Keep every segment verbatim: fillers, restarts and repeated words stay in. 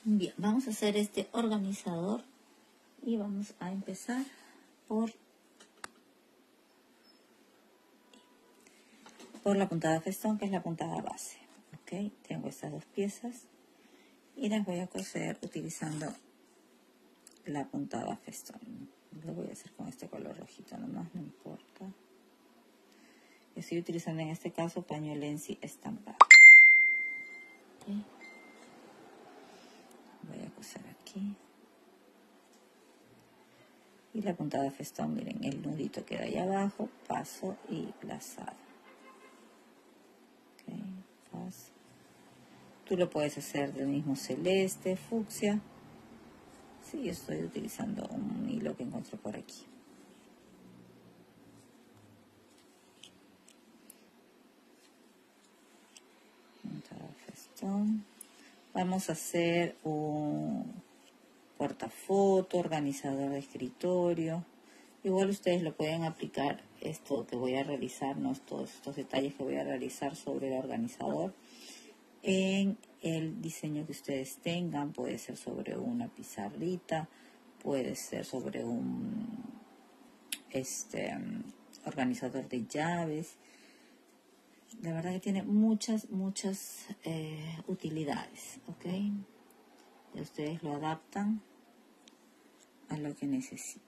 Bien, vamos a hacer este organizador y vamos a empezar por, por la puntada festón, que es la puntada base. Ok, tengo estas dos piezas y las voy a coser utilizando la puntada festón. Lo voy a hacer con este color rojito nomás, no importa. Estoy utilizando en este caso pañolensi estampado. Okay. Voy a coser aquí. Y la puntada festón, miren, el nudito queda ahí abajo, paso y lazado. Okay, paso. Tú lo puedes hacer del mismo celeste, fucsia. Sí, yo estoy utilizando un hilo que encontré por aquí. Puntada festón. Vamos a hacer un portafoto, organizador de escritorio. Igual ustedes lo pueden aplicar, esto que voy a realizar, ¿no? Todos estos detalles que voy a realizar sobre el organizador en el diseño que ustedes tengan. Puede ser sobre una pizarrita, puede ser sobre un este um, organizador de llaves. La verdad que tiene muchas, muchas eh, utilidades, ¿ok? Y ustedes lo adaptan a lo que necesitan.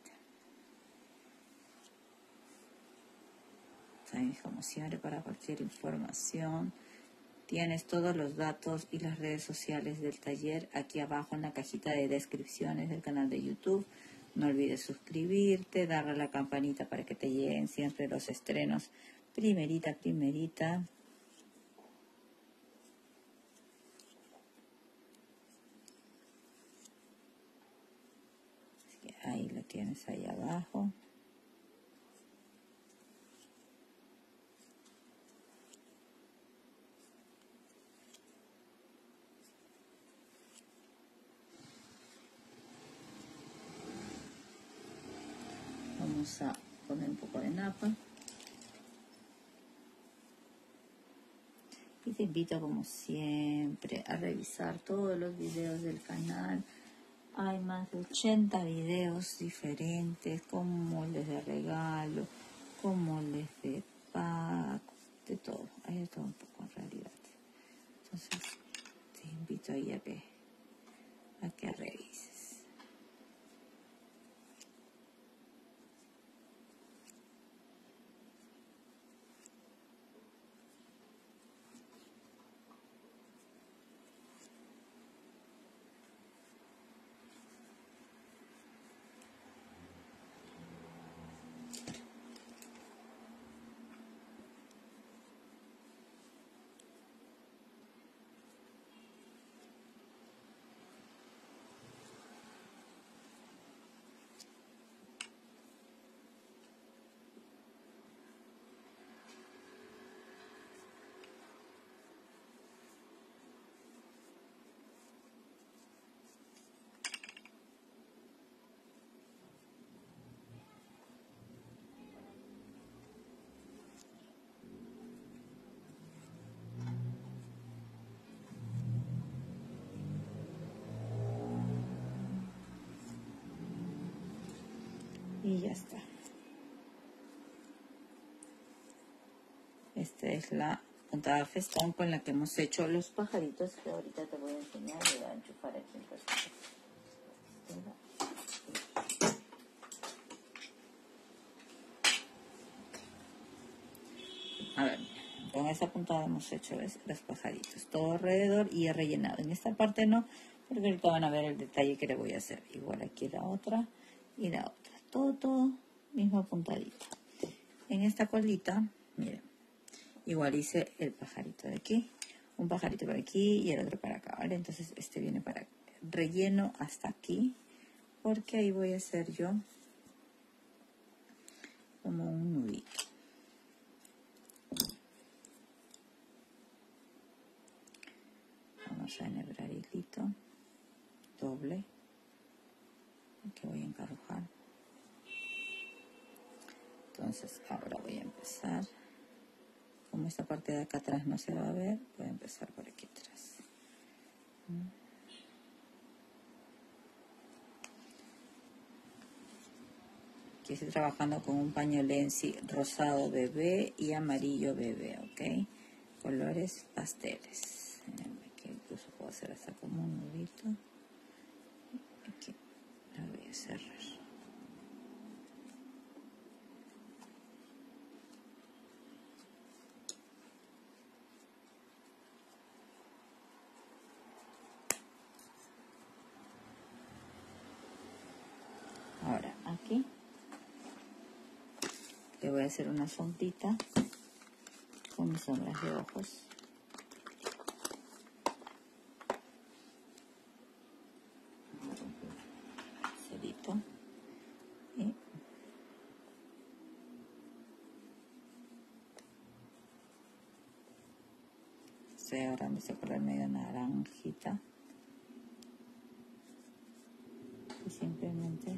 ¿Saben? Como siempre, para cualquier información, tienes todos los datos y las redes sociales del taller aquí abajo en la cajita de descripciones del canal de YouTube. No olvides suscribirte, darle a la campanita para que te lleguen siempre los estrenos. Primerita, primerita. Así que ahí lo tienes ahí abajo. Vamos a poner un poco de napa. Y te invito, como siempre, a revisar todos los videos del canal. Hay más de ochenta videos diferentes, con moldes de regalo, con moldes de pack, de todo. Hay de todo un poco en realidad. Entonces, te invito ahí a que, a que revises. Y ya está. Esta es la puntada festón con la que hemos hecho los pajaritos, que ahorita te voy a enseñar. Voy a enchufar aquí un poquito. A ver, con esa puntada hemos hecho los pajaritos, todo alrededor, y he rellenado. En esta parte no, porque ahorita van a ver el detalle que le voy a hacer. Igual aquí la otra y la otra. Todo, todo, misma puntadita. En esta colita, miren, igual hice el pajarito de aquí, un pajarito por aquí y el otro para acá, ¿vale? Entonces este viene para relleno hasta aquí, porque ahí voy a hacer yo como un nudito. Vamos a enhebrar hilito doble, que voy a encarujar. Entonces ahora voy a empezar. Como esta parte de acá atrás no se va a ver, voy a empezar por aquí atrás. Aquí estoy trabajando con un paño Lenzi rosado bebé y amarillo bebé, ¿ok? Colores pasteles. Aquí incluso puedo hacer hasta como un nudito. Aquí la voy a cerrar. Ahora aquí le voy a hacer una sombrita con mis sombras de ojos. Cerito. Y estoy agarrando este color medio naranjita. Y simplemente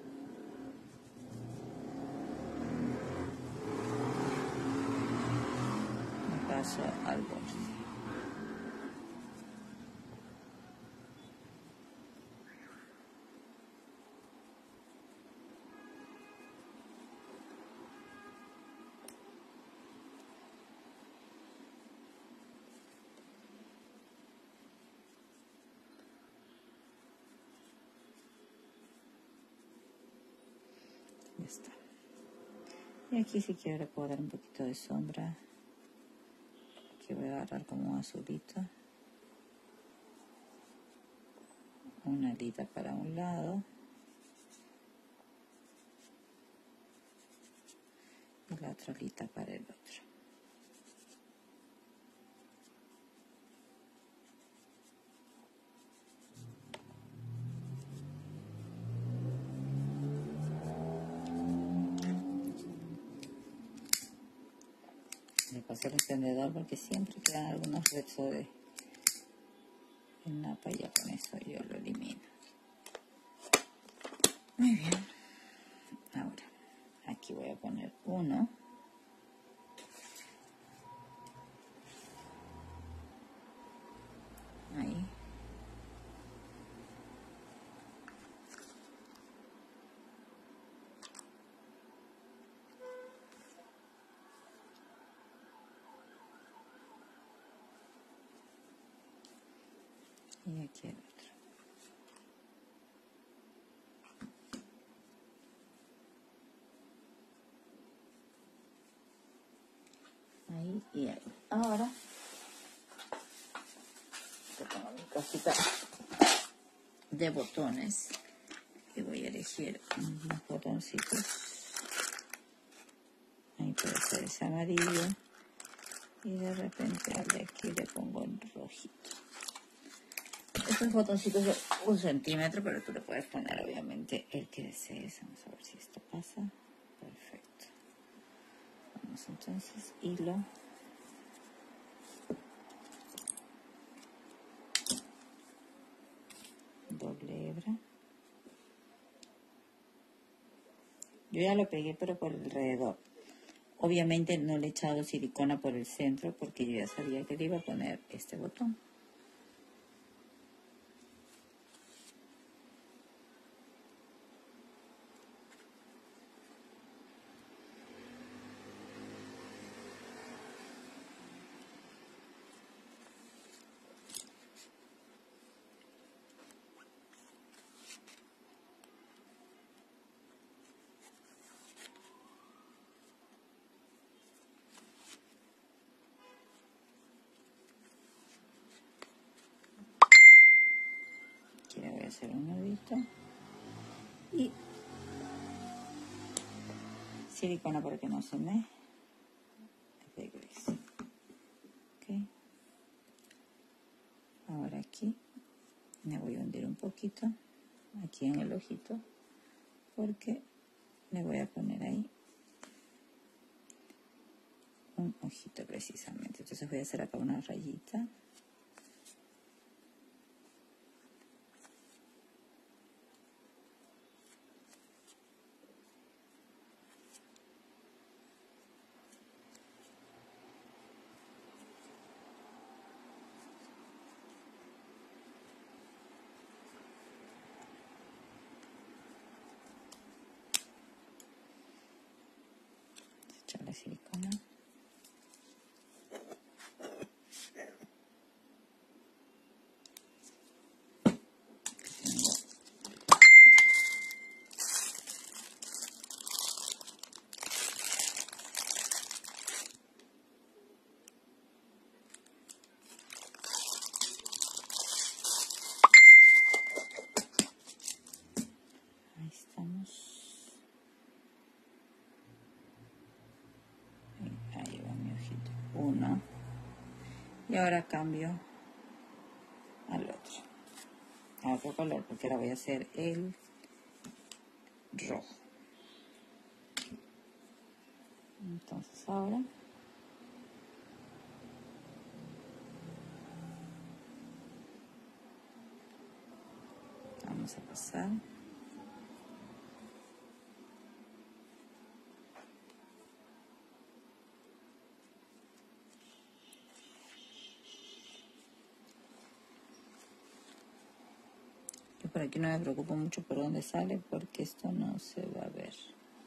me paso al borde. Ya está. Y aquí si quiero le puedo dar un poquito de sombra. Aquí voy a agarrar como un azulito. Una alita para un lado. Y la otra alita para el otro. Le paso el encendedor porque siempre quedan algunos restos de napa y ya con eso yo lo elimino. Muy bien. Ahora, aquí voy a poner uno. Ahí. Y aquí el otro. Ahí y ahí. Ahora, te pongo mi cajita de botones. Y voy a elegir unos botoncitos. Ahí puede ser ese amarillo. Y de repente al de aquí le pongo el rojito. Estos botoncitos de un centímetro, pero tú le puedes poner obviamente el que desees. Vamos a ver si esto pasa. Perfecto. Vamos entonces, hilo. Doble hebra. Yo ya lo pegué, pero por alrededor. Obviamente no le he echado silicona por el centro porque yo ya sabía que le iba a poner este botón. Aquí le voy a hacer un nudito. Y silicona para que no se me regrese. Ok. Ahora aquí me voy a hundir un poquito aquí en el ojito porque le voy a poner ahí un ojito precisamente. Entonces voy a hacer acá una rayita. Una. Ahí estamos. Ahí va mi ojito. Uno. Y ahora cambio al otro. A otro color, porque ahora voy a hacer el rojo. Entonces ahora vamos a pasar. Yo por aquí no me preocupo mucho por dónde sale, porque esto no se va a ver.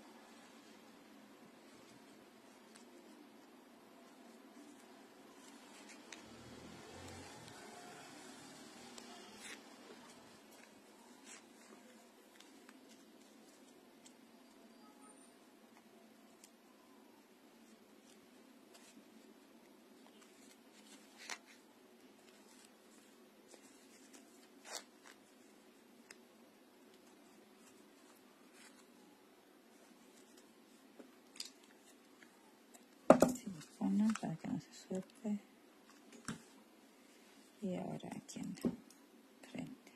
Silicona para que no se suelte. Y ahora aquí en la frente.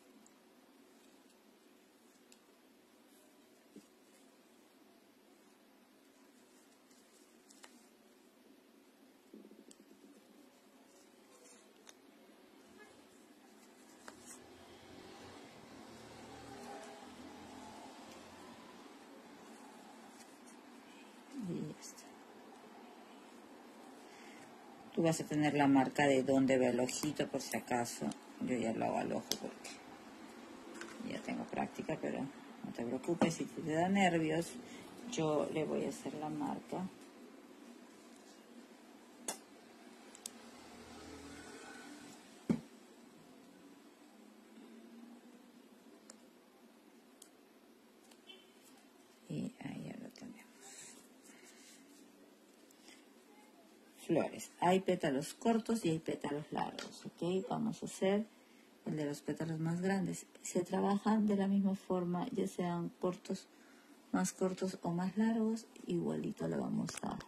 Y ya está. Tú vas a tener la marca de donde va el ojito, por si acaso. Yo ya lo hago al ojo porque ya tengo práctica, pero no te preocupes. Si te da nervios, yo le voy a hacer la marca. Y ahí ya lo tenemos. Flores. Hay pétalos cortos y hay pétalos largos, ¿ok? Vamos a hacer el de los pétalos más grandes. Se trabajan de la misma forma, ya sean cortos, más cortos o más largos, igualito lo vamos a,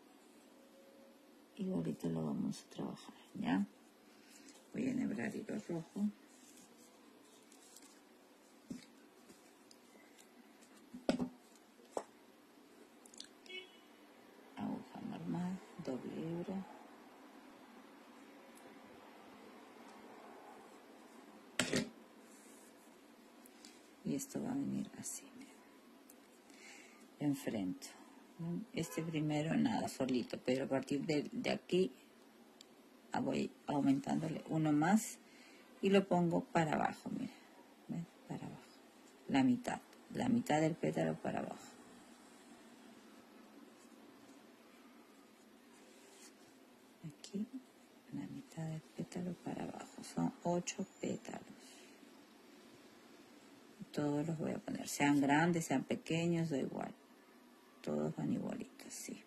igualito lo vamos a trabajar, ¿ya? Voy a enhebrar hilo rojo. Aguja normal, doble hebra. Y esto va a venir así, miren. Enfrento. Este primero nada, solito, pero a partir de, de aquí voy aumentándole uno más y lo pongo para abajo, miren. ¿Ven? Para abajo. La mitad, la mitad del pétalo para abajo. Aquí, la mitad del pétalo para abajo. Son ocho pétalos. Todos los voy a poner, sean grandes, sean pequeños, da igual. Todos van igualitos, sí.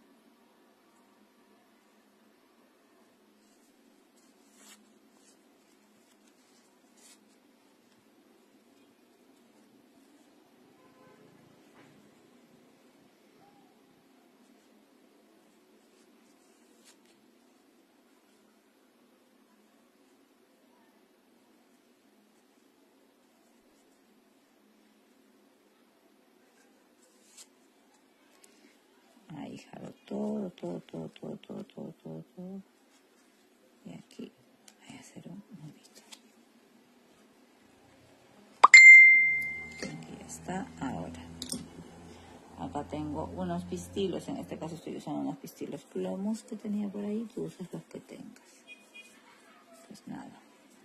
Ahí jalo todo, todo, todo, todo, todo, todo, todo, todo. Y aquí voy a hacer un nudito. Aquí está. Ahora, acá tengo unos pistilos. En este caso estoy usando unos pistilos plomos que tenía por ahí. Tú usas los que tengas. Pues nada.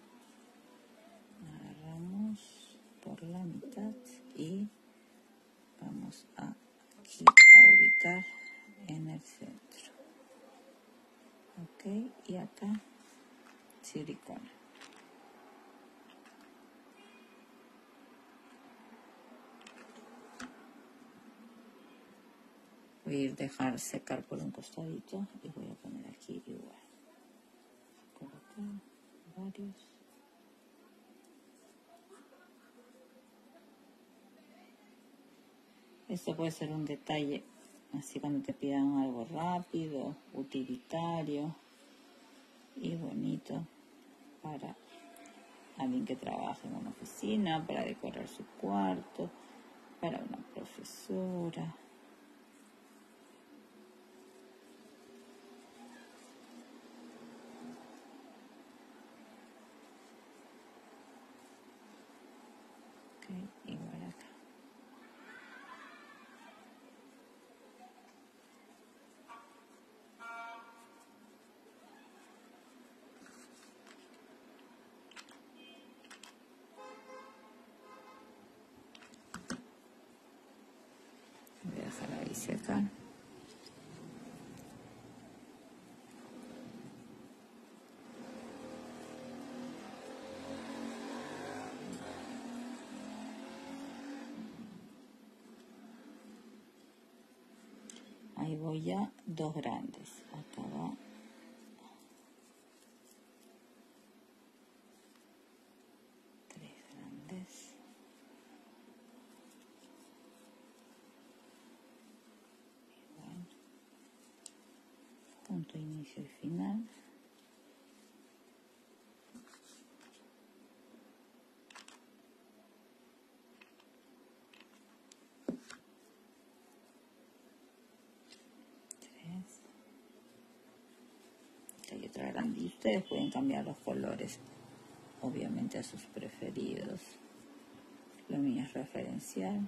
Agarramos por la mitad y vamos a aquí a ubicar en el silicona. Voy a ir dejar secar por un costadito y voy a poner aquí igual. Colocar varios. Esto puede ser un detalle, así cuando te pidan algo rápido, utilitario y bonito para alguien que trabaja en una oficina, para decorar su cuarto, para una profesora. Igual acá. Voy a dejar ahí secar. Ahí voy ya, dos grandes. Acá va. Tres grandes. Igual. Punto inicio y final. Hay otra grande y ustedes pueden cambiar los colores obviamente a sus preferidos. Lo mío es referencial.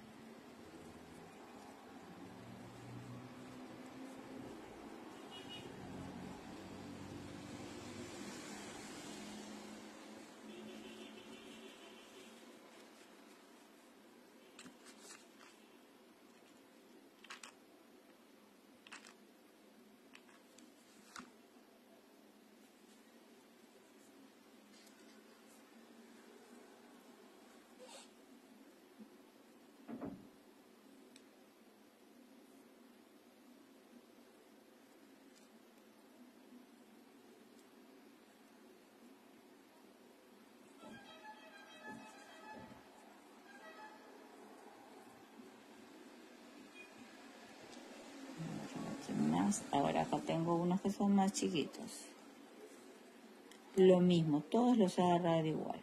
Más. Ahora acá tengo unos que son más chiquitos. Lo mismo, todos los he agarrado igual.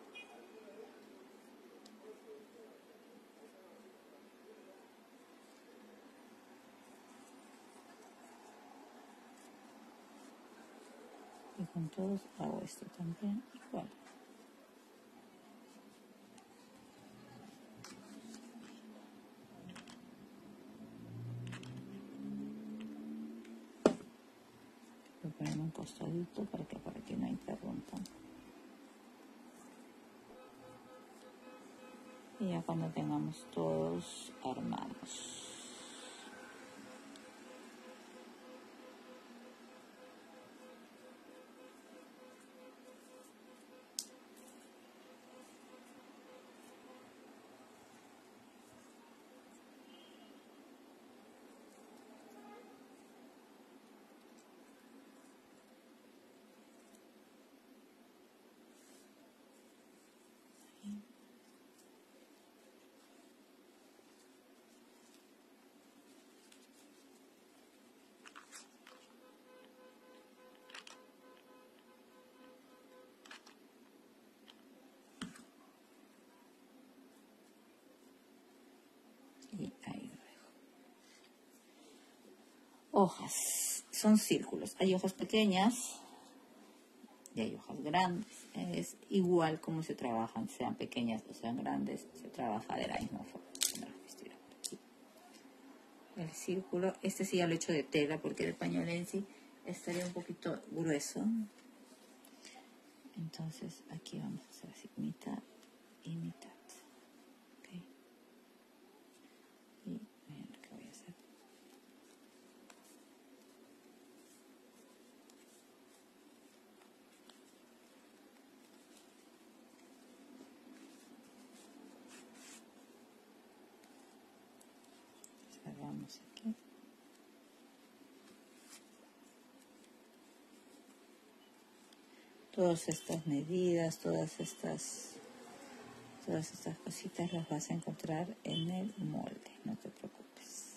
Y con todos hago esto también igual. Lo ponemos un costadito para que por aquí no interrumpan. Y ya cuando tengamos todos armados. Y ahí lo dejo. Hojas. Son círculos. Hay hojas pequeñas y hay hojas grandes. Es igual como se trabajan, sean pequeñas o sean grandes, se trabaja de la misma forma. El círculo, este sí ya lo he hecho de tela porque el pañuelo en sí estaría un poquito grueso. Entonces aquí vamos a hacer así, mitad y mitad. Okay. Y miren lo que voy a hacer. Todas estas medidas, todas estas, todas estas cositas las vas a encontrar en el molde, no te preocupes.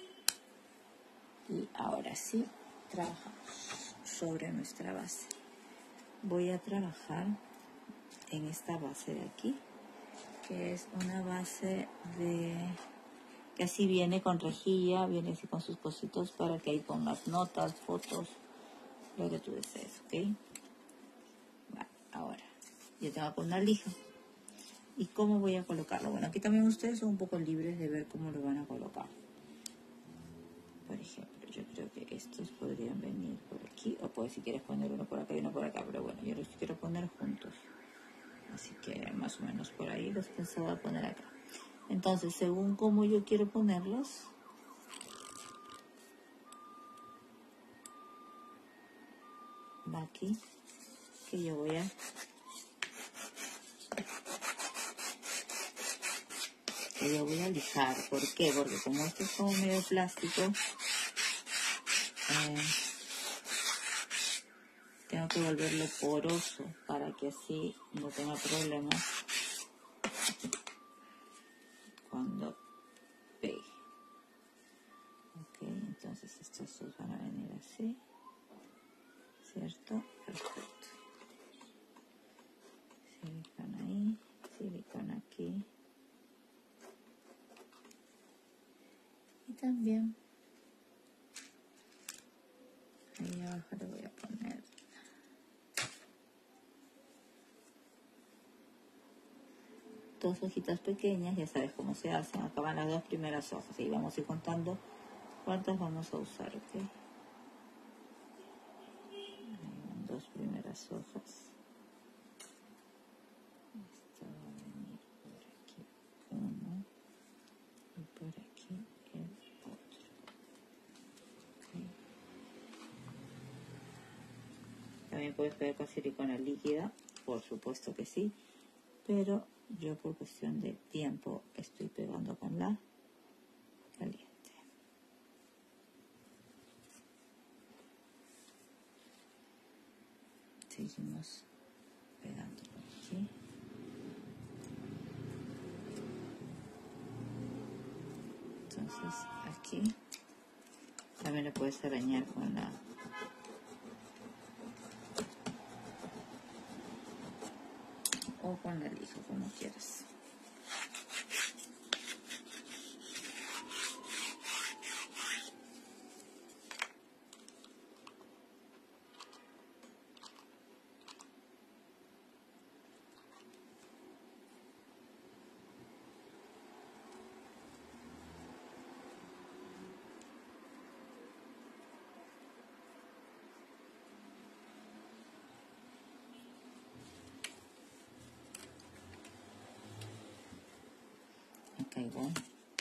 Y ahora sí, trabajamos sobre nuestra base. Voy a trabajar en esta base de aquí, que es una base de que así viene con rejilla, viene así con sus cositos para que ahí pongas notas, fotos, lo que tú desees, ¿ok? Vale, ahora yo tengo que poner una lija. ¿Y cómo voy a colocarlo? Bueno, aquí también ustedes son un poco libres de ver cómo lo van a colocar. Por ejemplo, yo creo que estos podrían venir por aquí, o pues si quieres poner uno por acá y uno por acá, pero bueno, yo los quiero poner juntos. Así que más o menos por ahí los pensaba poner acá. Entonces, según cómo yo quiero ponerlos, va aquí, que yo voy a que yo voy a lijar. ¿Por qué? Porque como esto es como medio plástico, eh, tengo que volverlo poroso para que así no tenga problemas cuando pegue. Ok, entonces estos dos van a venir así, ¿cierto? Perfecto. Silicona ahí, silicona aquí. Y también ahí abajo le voy a poner dos hojitas pequeñas, ya sabes cómo se hacen. Acá van las dos primeras hojas y vamos a ir contando cuántas vamos a usar, ¿ok? Ahí van dos primeras hojas. Esto va a venir por aquí uno y por aquí el otro. ¿Okay? También puedes pegar con silicona líquida, por supuesto que sí, pero yo por cuestión de tiempo estoy pegando con la caliente. Seguimos pegando por aquí. Entonces aquí también le puedes arañar con la o con la lija, como quieras. Okay, bueno.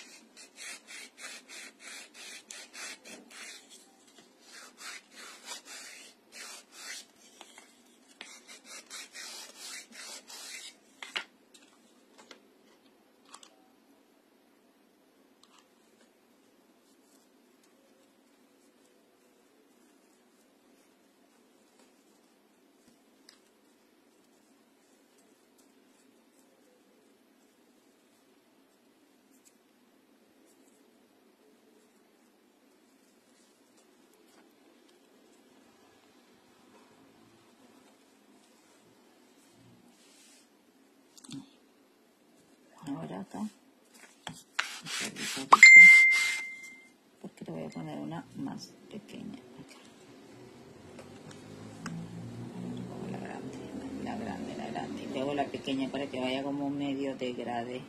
Ahora acá, porque le voy a poner una más pequeña acá. La grande, la grande, la grande. Y luego la pequeña para que vaya como medio degrade.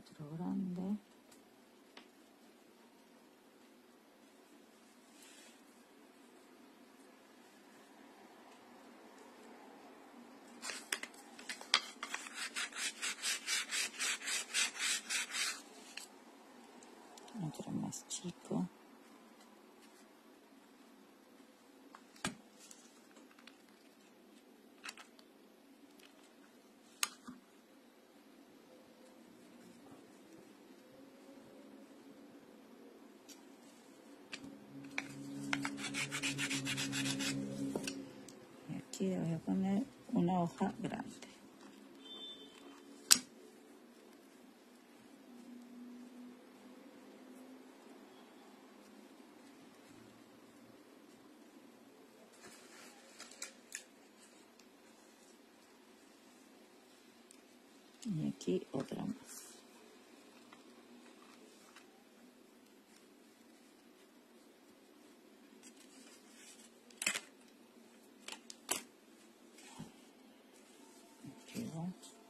otro grande. Otro más chico. Y aquí le voy a poner una hoja grande. Y aquí otra más. Aquí va.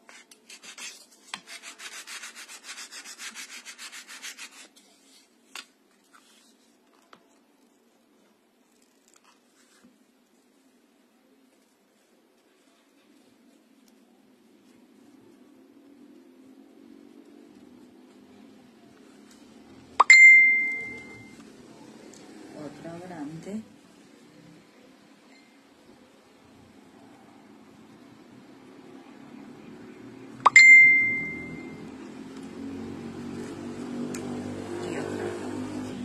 Otra grande. Y otra grande.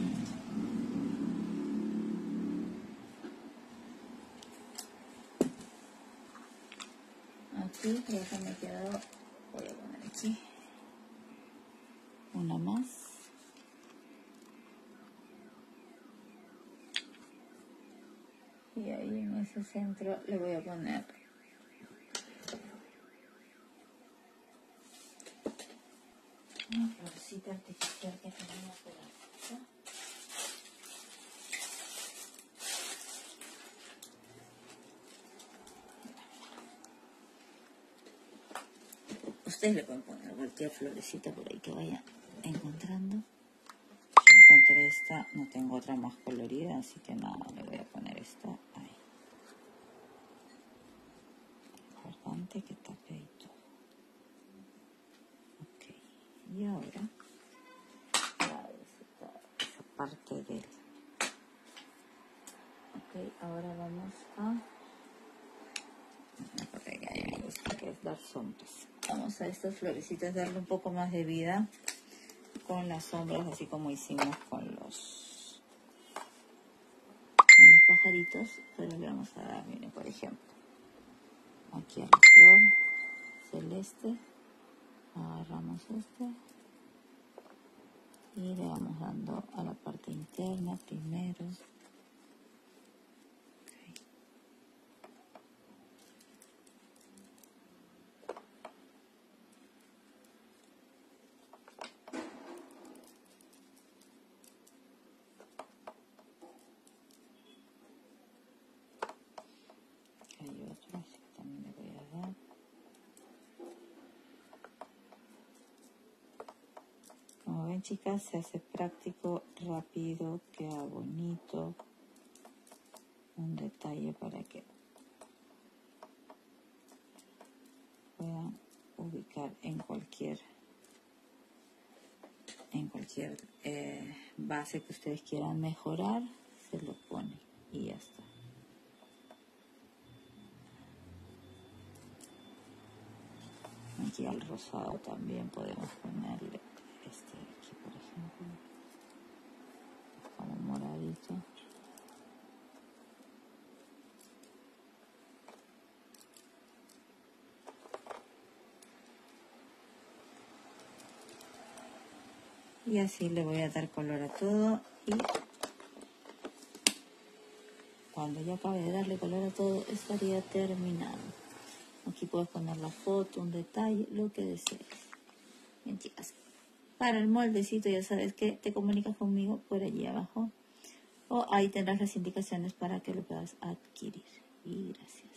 Aquí ya se me ha quedado. Voy a poner aquí una más. Y ahí en ese centro le voy a poner una florcita artificial que tenemos por acá. Ustedes le pueden poner cualquier florecita por ahí que vayan encontrando. Yo encontré esta, no tengo otra más colorida, así que nada, le voy a poner esta ahí. Importante que tape y todo. Ok, y ahora esa parte del. Ok, ahora vamos a. Una parte que a mí me gusta, que es dar sombras. Vamos a estas florecitas darle un poco más de vida con las sombras, así como hicimos con los con los pajaritos, pero le vamos a dar, miren, por ejemplo, aquí a la flor celeste agarramos este y le vamos dando a la parte interna primero. Hay otro, así que también le voy a dar. Como ven, chicas, se hace práctico, rápido, queda bonito. Un detalle para que puedan ubicar en cualquier en cualquier eh, base que ustedes quieran mejorar, se lo pone y ya está. Aquí al rosado también podemos ponerle este de aquí, por ejemplo, como moradito. Y así le voy a dar color a todo, y cuando ya acabe de darle color a todo estaría terminado. Aquí puedes poner la foto, un detalle, lo que desees. Bien, chicas, para el moldecito ya sabes que te comunicas conmigo por allí abajo, o ahí tendrás las indicaciones para que lo puedas adquirir. Y gracias.